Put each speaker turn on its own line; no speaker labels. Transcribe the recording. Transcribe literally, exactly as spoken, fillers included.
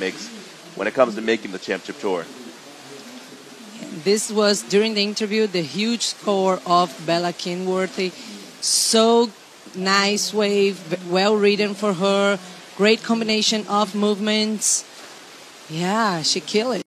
makes when it comes to making the championship tour.
This was, during the interview, the huge score of Bella Kenworthy. So nice wave, well ridden for her, great combination of movements. Yeah, she killed it.